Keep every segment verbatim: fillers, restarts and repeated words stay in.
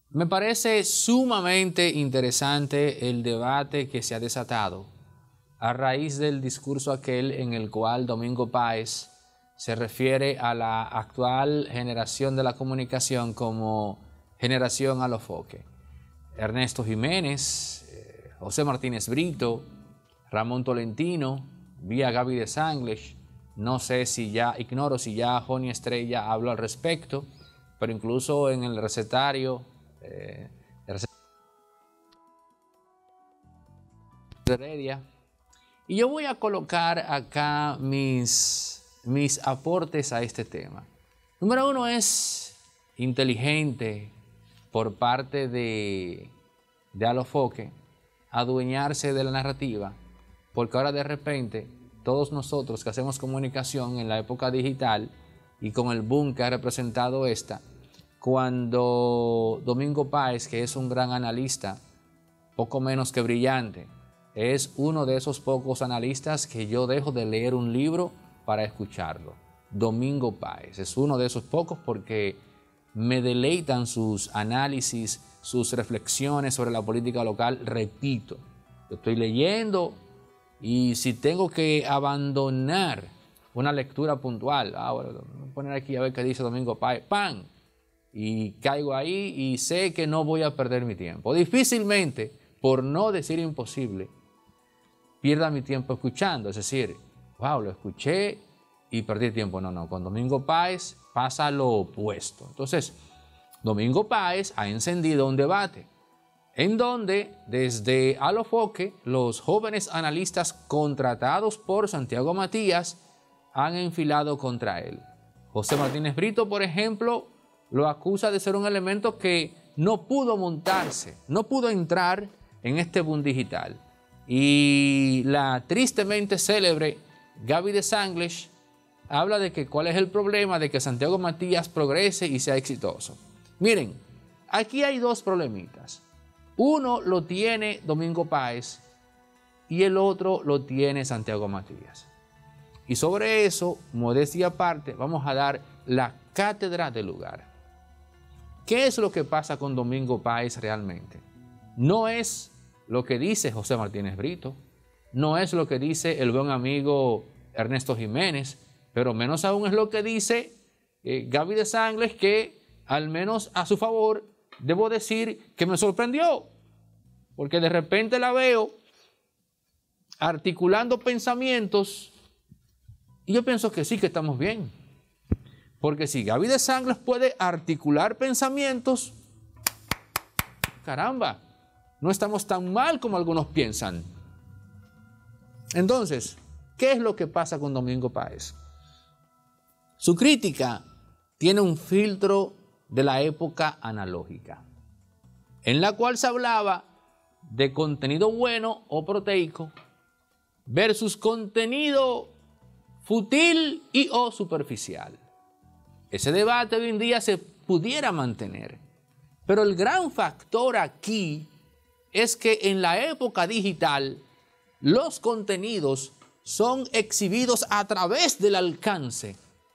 Me parece sumamente interesante el debate que se ha desatado a raíz del discurso aquel en el cual Domingo Páez se refiere a la actual generación de la comunicación como generación alofoque. Ernesto Jiménez, eh, José Martínez Brito, Ramón Tolentino, vía Gaby de Sangles, no sé si ya, ignoro si ya Joni Estrella habló al respecto, pero incluso en el recetario, eh, el recetario de Heredia. Y yo voy a colocar acá mis, mis aportes a este tema. Número uno es inteligente por parte de, de Alofoque adueñarse de la narrativa, porque ahora de repente todos nosotros que hacemos comunicación en la época digital y con el boom que ha representado esta, cuando Domingo Páez, que es un gran analista, poco menos que brillante, es uno de esos pocos analistas que yo dejo de leer un libro para escucharlo. Domingo Páez es uno de esos pocos porque me deleitan sus análisis, sus reflexiones sobre la política local. Repito, yo estoy leyendo y si tengo que abandonar una lectura puntual, ah, bueno, voy a poner aquí a ver qué dice Domingo Páez, ¡pam! Y caigo ahí y sé que no voy a perder mi tiempo. Difícilmente, por no decir imposible, pierda mi tiempo escuchando. Es decir, wow, lo escuché y perdí tiempo. No, no, con Domingo Páez pasa lo opuesto. Entonces, Domingo Páez ha encendido un debate en donde desde Alofoque los jóvenes analistas contratados por Santiago Matías han enfilado contra él. José Martínez Brito, por ejemplo, lo acusa de ser un elemento que no pudo montarse, no pudo entrar en este boom digital. Y la tristemente célebre Gaby de Sangles habla de que cuál es el problema de que Santiago Matías progrese y sea exitoso. Miren, aquí hay dos problemitas. Uno lo tiene Domingo Páez y el otro lo tiene Santiago Matías. Y sobre eso, modestia aparte, vamos a dar la cátedra del lugar. ¿Qué es lo que pasa con Domingo Páez realmente? No es lo que dice José Martínez Brito, no es lo que dice el buen amigo Ernesto Jiménez, pero menos aún es lo que dice eh, Gaby de Sangles, que al menos a su favor debo decir que me sorprendió, porque de repente la veo articulando pensamientos y yo pienso que sí, que estamos bien, porque si Gaby de Sangles puede articular pensamientos, caramba, no estamos tan mal como algunos piensan. Entonces, ¿qué es lo que pasa con Domingo Páez? Su crítica tiene un filtro de la época analógica, en la cual se hablaba de contenido bueno o proteico versus contenido fútil y o superficial. Ese debate hoy en día se pudiera mantener, pero el gran factor aquí es que en la época digital los contenidos son exhibidos a través del alcance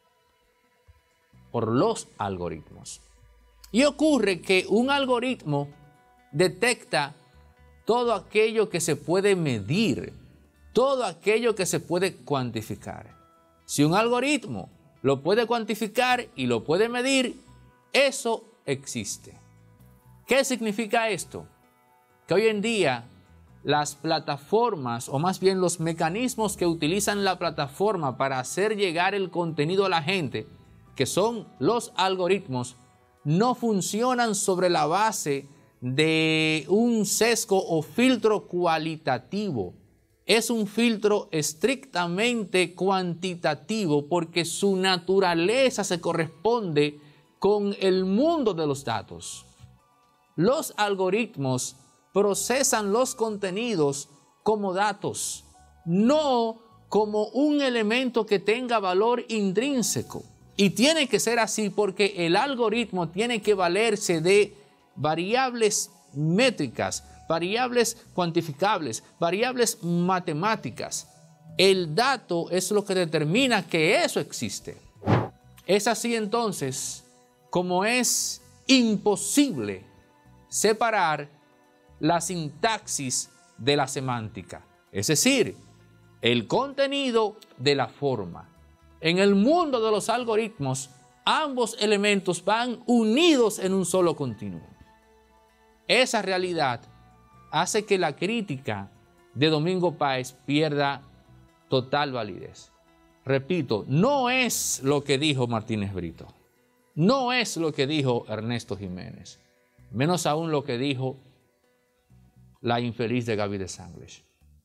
por los algoritmos. Y ocurre que un algoritmo detecta todo aquello que se puede medir, todo aquello que se puede cuantificar. Si un algoritmo lo puede cuantificar y lo puede medir, eso existe. ¿Qué significa esto? Que hoy en día las plataformas, o más bien los mecanismos que utilizan la plataforma para hacer llegar el contenido a la gente, que son los algoritmos, no funcionan sobre la base de un sesgo o filtro cualitativo. Es un filtro estrictamente cuantitativo porque su naturaleza se corresponde con el mundo de los datos. Los algoritmos procesan los contenidos como datos, no como un elemento que tenga valor intrínseco. Y tiene que ser así porque el algoritmo tiene que valerse de variables métricas, variables cuantificables, variables matemáticas. El dato es lo que determina que eso existe. Es así entonces como es imposible separar la sintaxis de la semántica, es decir, el contenido de la forma. En el mundo de los algoritmos, ambos elementos van unidos en un solo continuo. Esa realidad hace que la crítica de Domingo Páez pierda total validez. Repito, no es lo que dijo Martínez Brito, no es lo que dijo Ernesto Jiménez, menos aún lo que dijo la infeliz de Gaby Desanglish.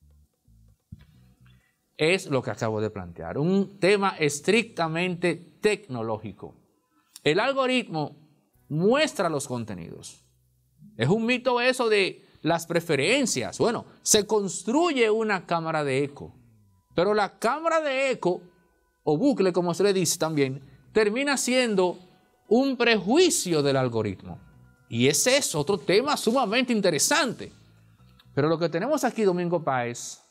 Es lo que acabo de plantear, un tema estrictamente tecnológico. El algoritmo muestra los contenidos. Es un mito eso de las preferencias. Bueno, se construye una cámara de eco, pero la cámara de eco, o bucle como se le dice también, termina siendo un prejuicio del algoritmo. Y ese es otro tema sumamente interesante. Pero lo que tenemos aquí, Domingo Páez,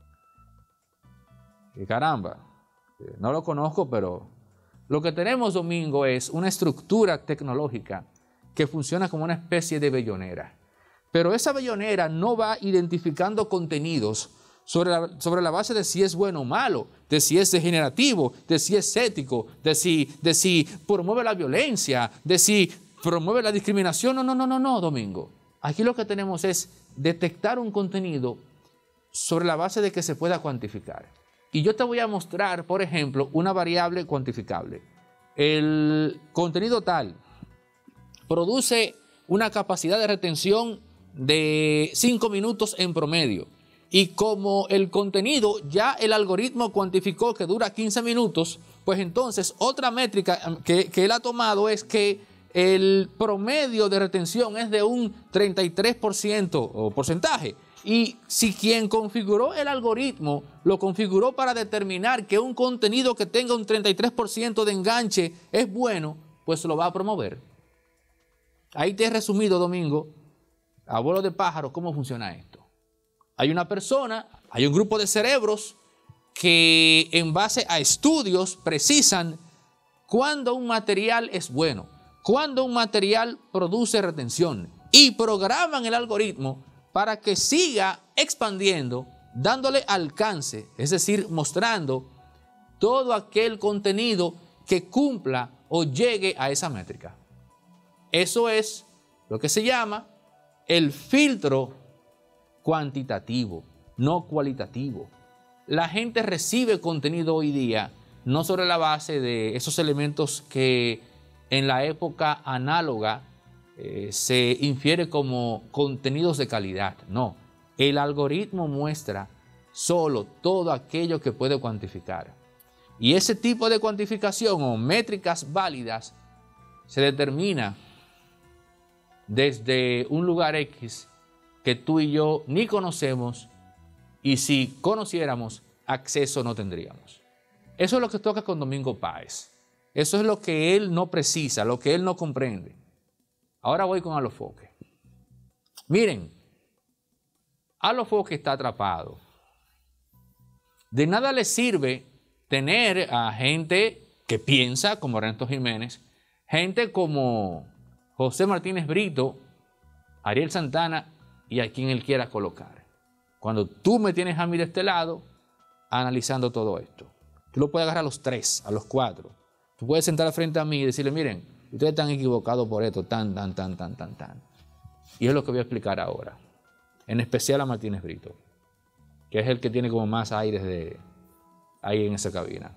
que caramba, no lo conozco, pero lo que tenemos, Domingo, es una estructura tecnológica que funciona como una especie de bellonera. Pero esa bellonera no va identificando contenidos sobre la, sobre la base de si es bueno o malo, de si es degenerativo, de si es ético, de si, de si promueve la violencia, de si promueve la discriminación. No, no, no, no, no, Domingo. Aquí lo que tenemos es detectar un contenido sobre la base de que se pueda cuantificar. Y yo te voy a mostrar, por ejemplo, una variable cuantificable. El contenido tal produce una capacidad de retención de cinco minutos en promedio. Y como el contenido ya el algoritmo cuantificó que dura quince minutos, pues entonces otra métrica que, que él ha tomado es que el promedio de retención es de un treinta y tres por ciento o porcentaje. Y si quien configuró el algoritmo lo configuró para determinar que un contenido que tenga un treinta y tres por ciento de enganche es bueno, pues lo va a promover. Ahí te he resumido, Domingo, abuelo de pájaro, cómo funciona esto. Hay una persona, hay un grupo de cerebros que en base a estudios precisan cuándo un material es bueno, cuándo un material produce retención y programan el algoritmo para que siga expandiendo, dándole alcance, es decir, mostrando todo aquel contenido que cumpla o llegue a esa métrica. Eso es lo que se llama el filtro cuantitativo, no cualitativo. La gente recibe contenido hoy día no sobre la base de esos elementos que en la época análoga eh, se infiere como contenidos de calidad. No, el algoritmo muestra solo todo aquello que puede cuantificar. Y ese tipo de cuantificación o métricas válidas se determina desde un lugar X que tú y yo ni conocemos, y si conociéramos, acceso no tendríamos. Eso es lo que toca con Domingo Páez. Eso es lo que él no precisa, lo que él no comprende. Ahora voy con Alofoque. Miren, Alofoque está atrapado. De nada le sirve tener a gente que piensa como Ernesto Jiménez, gente como José Martínez Brito, Ariel Santana y a quien él quiera colocar. Cuando tú me tienes a mí de este lado, analizando todo esto. Tú lo puedes agarrar a los tres, a los cuatro. Tú puedes sentar frente a mí y decirle, miren, ustedes están equivocados por esto, tan, tan, tan, tan, tan, tan. Y es lo que voy a explicar ahora. En especial a Martínez Brito, que es el que tiene como más aires de ahí en esa cabina.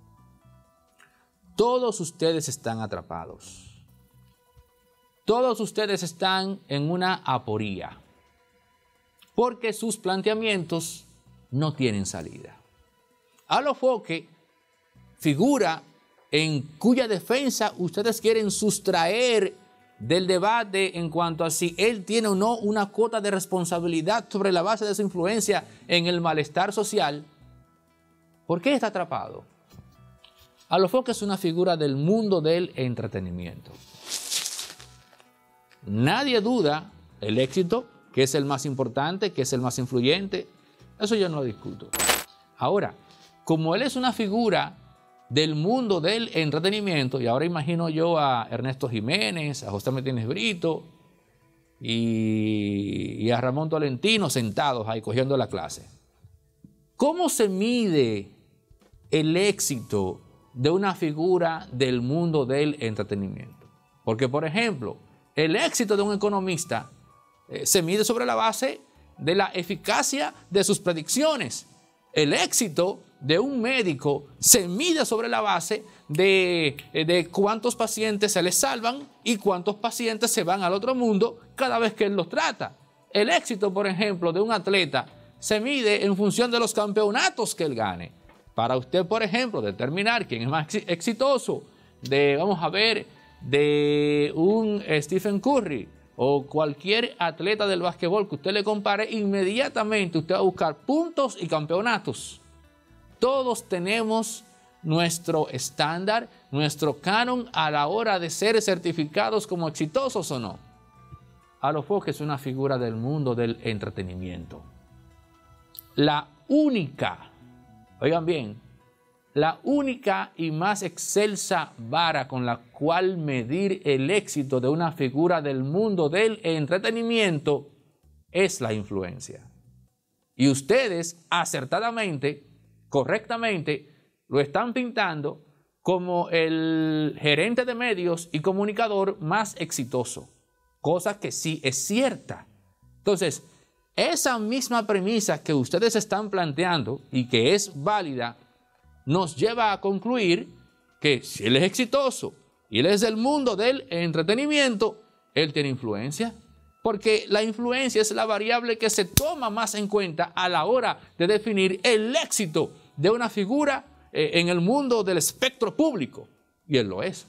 Todos ustedes están atrapados. Todos ustedes están en una aporía, porque sus planteamientos no tienen salida. Alofoque, figura en cuya defensa ustedes quieren sustraer del debate en cuanto a si él tiene o no una cuota de responsabilidad sobre la base de su influencia en el malestar social. ¿Por qué está atrapado? Alofoque es una figura del mundo del entretenimiento. Nadie duda el éxito, que es el más importante, que es el más influyente. Eso yo no lo discuto. Ahora, como él es una figura del mundo del entretenimiento, y ahora imagino yo a Ernesto Jiménez, a José Martínez Brito, y, y a Ramón Tolentino sentados ahí cogiendo la clase. ¿Cómo se mide el éxito de una figura del mundo del entretenimiento? Porque, por ejemplo, el éxito de un economista eh, se mide sobre la base de la eficacia de sus predicciones. El éxito de un médico se mide sobre la base de, de cuántos pacientes se les salvan y cuántos pacientes se van al otro mundo cada vez que él los trata. El éxito, por ejemplo, de un atleta se mide en función de los campeonatos que él gane. Para usted, por ejemplo, determinar quién es más exitoso, de, vamos a ver, de un Stephen Curry o cualquier atleta del básquetbol que usted le compare, inmediatamente usted va a buscar puntos y campeonatos. Todos tenemos nuestro estándar, nuestro canon a la hora de ser certificados como exitosos o no. Alofoque es una figura del mundo del entretenimiento. La única, oigan bien, la única y más excelsa vara con la cual medir el éxito de una figura del mundo del entretenimiento es la influencia. Y ustedes acertadamente, correctamente, lo están pintando como el gerente de medios y comunicador más exitoso, cosa que sí es cierta. Entonces, esa misma premisa que ustedes están planteando y que es válida, nos lleva a concluir que si él es exitoso y él es del mundo del entretenimiento, él tiene influencia. Porque la influencia es la variable que se toma más en cuenta a la hora de definir el éxito de una figura eh, en el mundo del espectro público. Y él lo es.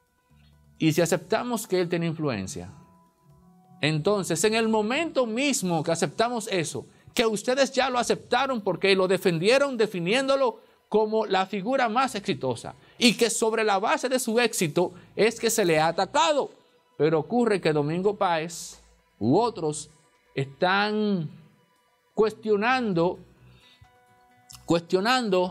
Y si aceptamos que él tiene influencia, entonces en el momento mismo que aceptamos eso, que ustedes ya lo aceptaron porque lo defendieron definiéndolo como la figura más exitosa y que sobre la base de su éxito es que se le ha atacado. Pero ocurre que Domingo Páez u otros están cuestionando, cuestionando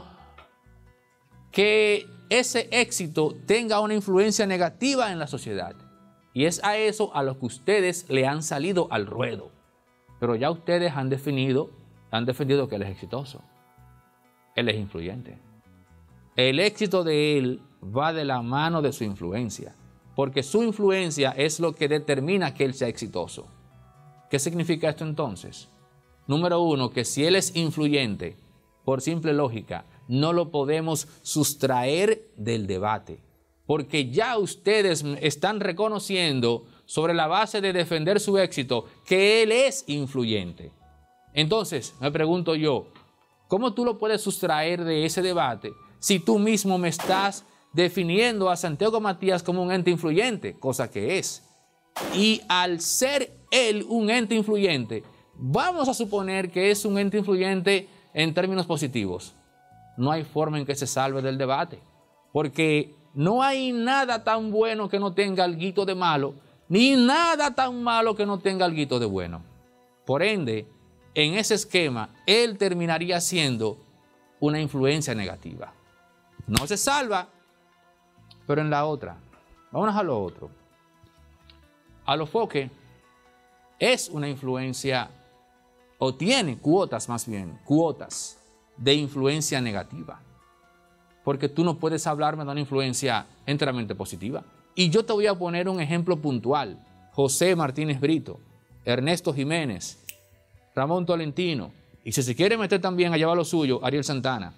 que ese éxito tenga una influencia negativa en la sociedad. Y es a eso a lo que ustedes le han salido al ruedo. Pero ya ustedes han definido, han defendido que él es exitoso. Él es influyente. El éxito de él va de la mano de su influencia, porque su influencia es lo que determina que él sea exitoso. ¿Qué significa esto entonces? Número uno, que si él es influyente, por simple lógica, no lo podemos sustraer del debate, porque ya ustedes están reconociendo sobre la base de defender su éxito que él es influyente. Entonces, me pregunto yo, ¿cómo tú lo puedes sustraer de ese debate si tú mismo me estás definiendo a Santiago Matías como un ente influyente? Cosa que es. Y al ser él un ente influyente, vamos a suponer que es un ente influyente en términos positivos. No hay forma en que se salve del debate, porque no hay nada tan bueno que no tenga alguito de malo, ni nada tan malo que no tenga alguito de bueno. Por ende, en ese esquema, él terminaría siendo una influencia negativa. No se salva, pero en la otra. Vámonos a lo otro. Alofoque es una influencia, o tiene cuotas más bien, cuotas de influencia negativa. Porque tú no puedes hablarme de una influencia enteramente positiva. Y yo te voy a poner un ejemplo puntual. José Martínez Brito, Ernesto Jiménez, Ramón Tolentino, y si se quiere meter también allá va lo suyo, Ariel Santana.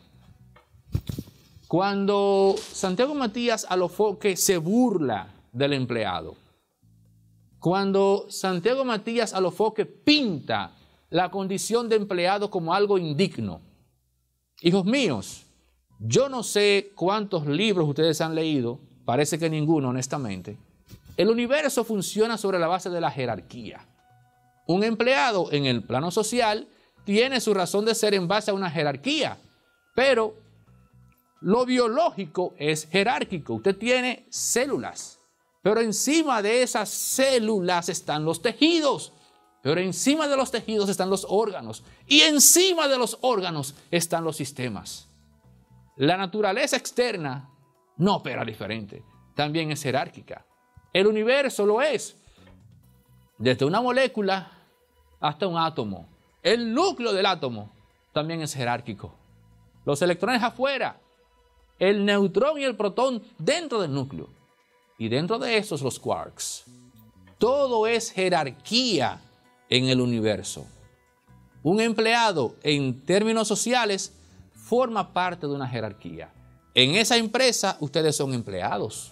Cuando Santiago Matías Alofoque se burla del empleado, cuando Santiago Matías Alofoque pinta la condición de empleado como algo indigno, hijos míos, yo no sé cuántos libros ustedes han leído, parece que ninguno honestamente. El universo funciona sobre la base de la jerarquía. Un empleado en el plano social tiene su razón de ser en base a una jerarquía, pero lo biológico es jerárquico. Usted tiene células, pero encima de esas células están los tejidos, pero encima de los tejidos están los órganos y encima de los órganos están los sistemas. La naturaleza externa no opera diferente, también es jerárquica. El universo lo es. desde una molécula hasta un átomo. El núcleo del átomo también es jerárquico. Los electrones afuera, el neutrón y el protón dentro del núcleo. Y dentro de esos los quarks. Todo es jerarquía en el universo. Un empleado en términos sociales forma parte de una jerarquía. En esa empresa ustedes son empleados.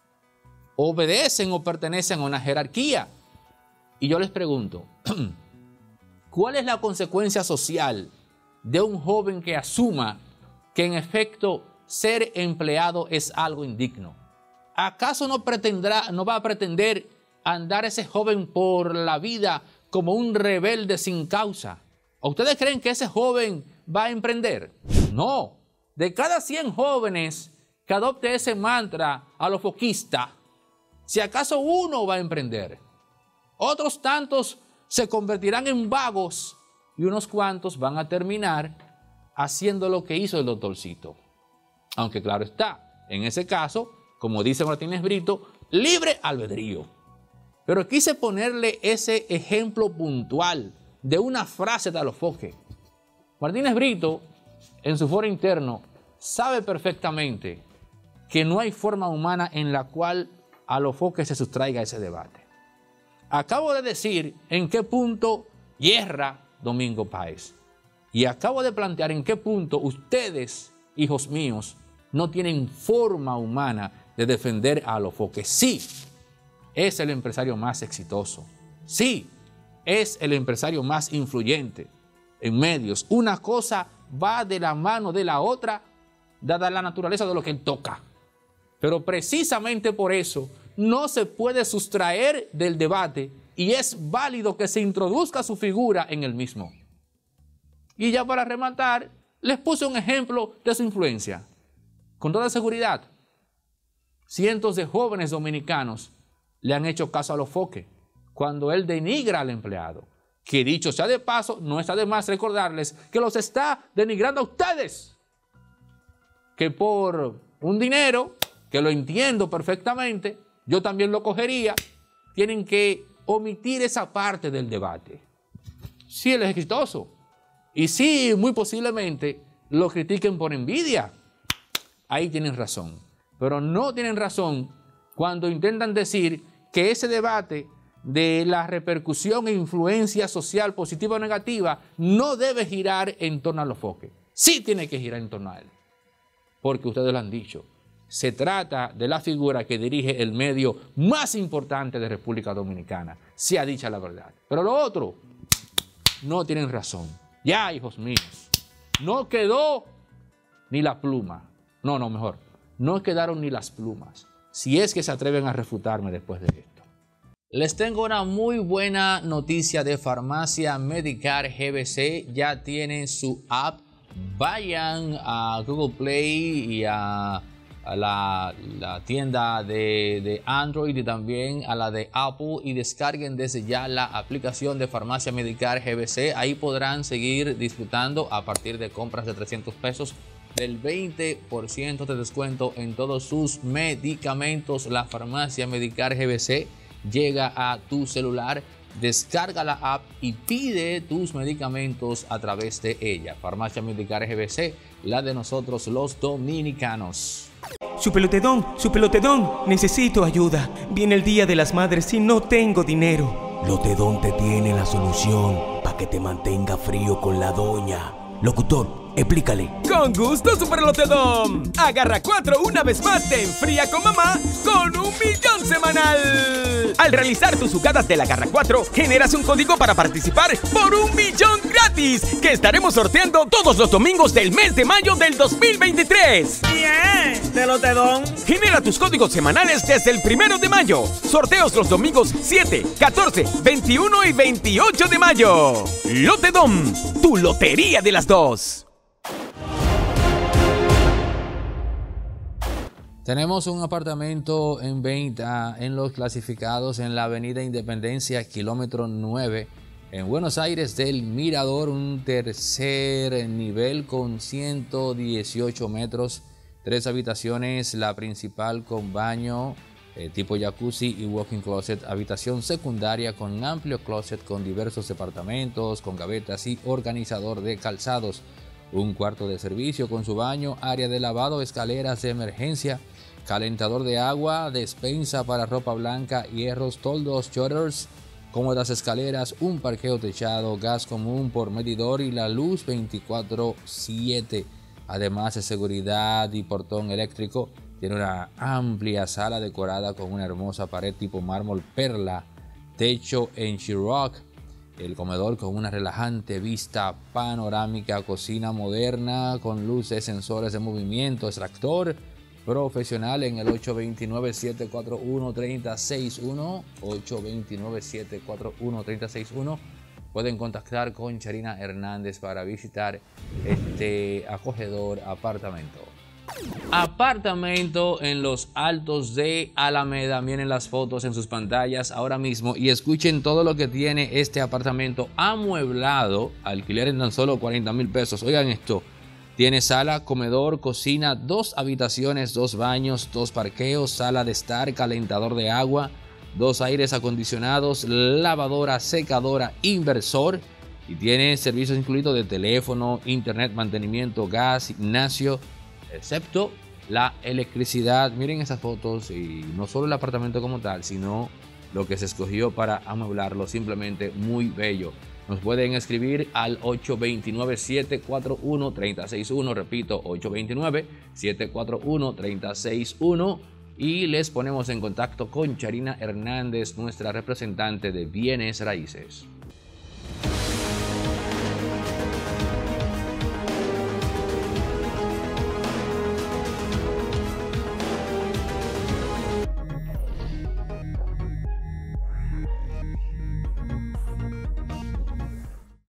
Obedecen o pertenecen a una jerarquía. Y yo les pregunto, ¿cuál es la consecuencia social de un joven que asuma que en efecto ser empleado es algo indigno? ¿Acaso no pretendrá, no va a pretender andar ese joven por la vida como un rebelde sin causa? ¿O ustedes creen que ese joven va a emprender? No. De cada cien jóvenes que adopte ese mantra a lo foquista, si acaso uno va a emprender, otros tantos se convertirán en vagos y unos cuantos van a terminar haciendo lo que hizo el doctorcito. Aunque claro está, en ese caso, como dice Martínez Brito, libre albedrío. Pero quise ponerle ese ejemplo puntual de una frase de Alofoque. Martínez Brito, en su foro interno, sabe perfectamente que no hay forma humana en la cual Alofoque se sustraiga a ese debate. Acabo de decir en qué punto yerra Domingo Páez. Y acabo de plantear en qué punto ustedes, hijos míos, no tienen forma humana de defender a Alofoque. Sí, es el empresario más exitoso. Sí, es el empresario más influyente en medios. Una cosa va de la mano de la otra, dada la naturaleza de lo que él toca. Pero precisamente por eso no se puede sustraer del debate y es válido que se introduzca su figura en el mismo. Y ya para rematar, les puse un ejemplo de su influencia. Con toda seguridad, cientos de jóvenes dominicanos le han hecho caso a Alofoque cuando él denigra al empleado. Que dicho sea de paso, no está de más recordarles que los está denigrando a ustedes. Que por un dinero, que lo entiendo perfectamente, yo también lo cogería, tienen que omitir esa parte del debate. Sí, él es exitoso. Y sí, muy posiblemente lo critiquen por envidia. Ahí tienen razón. Pero no tienen razón cuando intentan decir que ese debate de la repercusión e influencia social positiva o negativa no debe girar en torno a Alofoque. Sí tiene que girar en torno a él. Porque ustedes lo han dicho. Se trata de la figura que dirige el medio más importante de República Dominicana. Sea dicha la verdad. Pero lo otro, no tienen razón. Ya, hijos míos, no quedó ni la pluma. No, no, mejor. No quedaron ni las plumas. Si es que se atreven a refutarme después de esto. Les tengo una muy buena noticia de Farmacia Medicare G B C. Ya tienen su app. Vayan a Google Play y a, a la, la tienda de, de Android y también a la de Apple y descarguen desde ya la aplicación de Farmacia Medicare G B C. Ahí podrán seguir disfrutando a partir de compras de trescientos pesos del veinte por ciento de descuento en todos sus medicamentos. La Farmacia Medicare G B C llega a tu celular. Descarga la app y pide tus medicamentos a través de ella. Farmacia Medicare G B C, la de nosotros los dominicanos. Su pelotedón, su pelotedón, necesito ayuda. Viene el Día de las Madres y no tengo dinero. Lotedón te tiene la solución para que te mantenga frío con la doña. Locutor, explícale. Con gusto, Super Lotedom. Agarra cuatro una vez más, te enfría con mamá con un millón semanal. Al realizar tus jugadas de la Agarra cuatro, generas un código para participar por un millón gratis que estaremos sorteando todos los domingos del mes de mayo del dos mil veintitrés. Bien, de Lotedom. Genera tus códigos semanales desde el primero de mayo. Sorteos los domingos siete, catorce, veintiuno y veintiocho de mayo. Lotedom, tu lotería de las dos. Tenemos un apartamento en venta en los clasificados en la avenida Independencia, kilómetro nueve, en Buenos Aires del Mirador, un tercer nivel con ciento dieciocho metros, tres habitaciones, la principal con baño, eh, tipo jacuzzi y walk-in closet, habitación secundaria con amplio closet con diversos departamentos, con gavetas y organizador de calzados, un cuarto de servicio con su baño, área de lavado, escaleras de emergencia, calentador de agua, despensa para ropa blanca, hierros, toldos, shutters, cómodas escaleras, un parqueo techado, gas común por medidor y la luz veinticuatro siete, además de seguridad y portón eléctrico. Tiene una amplia sala decorada con una hermosa pared tipo mármol perla, techo en sheetrock, el comedor con una relajante vista panorámica, cocina moderna con luces, sensores de movimiento, extractor profesional en el ocho dos nueve, siete cuatro uno, tres cero seis uno, ocho dos nueve, siete cuatro uno, tres cero seis uno. Pueden contactar con Charina Hernández para visitar este acogedor apartamento. Apartamento en los Altos de Alameda. Miren las fotos en sus pantallas ahora mismo y escuchen todo lo que tiene este apartamento amueblado. Alquiler en tan solo cuarenta mil pesos. Oigan esto. Tiene sala, comedor, cocina, dos habitaciones, dos baños, dos parqueos, sala de estar, calentador de agua, dos aires acondicionados, lavadora, secadora, inversor. Y tiene servicios incluidos de teléfono, internet, mantenimiento, gas, gimnasio, excepto la electricidad. Miren esas fotos y no solo el apartamento como tal, sino lo que se escogió para amueblarlo, simplemente muy bello. Nos pueden escribir al ocho dos nueve, siete cuatro uno, tres cero seis uno, repito, ocho dos nueve, siete cuatro uno, tres cero seis uno, y les ponemos en contacto con Charina Hernández, nuestra representante de bienes raíces.